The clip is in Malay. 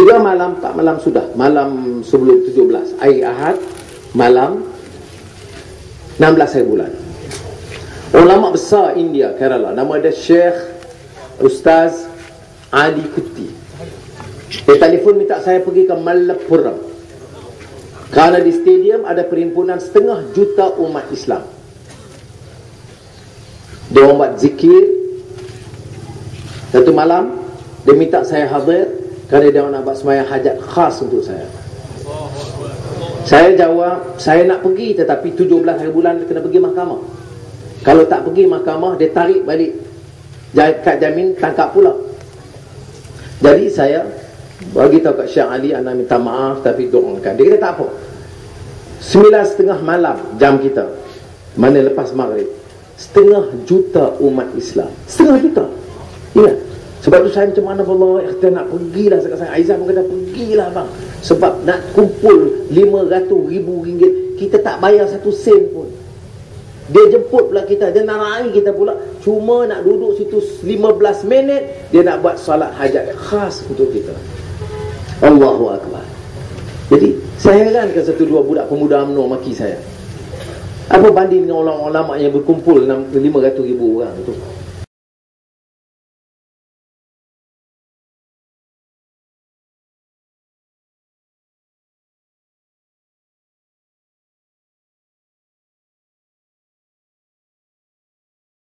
3 malam, 4 malam sudah. Malam sebelum 17 hari Ahad, malam 16 hari bulan. Ulama besar India, Kerala, nama dia Syekh Ustaz Ali Kutti. Dia telefon minta saya pergi ke Malappuram, kerana di stadium ada perhimpunan 500,000 umat Islam. Dia orang buat zikir. Satu malam dia minta saya hadir, kerana dia nak buat sembahyang hajat khas untuk saya. Saya jawab, saya nak pergi, tetapi 17 hari bulan kena pergi mahkamah. Kalau tak pergi mahkamah, dia tarik balik kad jamin, tangkap pula. Jadi saya bagi tahu kat Syekh Ali, anda minta maaf tapi doakan. Dia kata tak apa. 9:30 malam jam kita, mana lepas maghrib, 500,000 umat Islam. 500,000. Ingat. Sebab tu saya macam mana, Allah, kita nak pergilah. Saya Aizah pun kata pergilah bang, sebab nak kumpul 500,000 ringgit, kita tak bayar 1 sen pun. Dia jemput pula kita, dia nak raih kita pula, cuma nak duduk situ 15 minit, dia nak buat salat hajat khas untuk kita. Allahu Akbar. Jadi saya herankan 1-2 budak pemuda UMNO maki saya. Apa banding dengan ulama-ulama yang berkumpul 500,000 orang tu?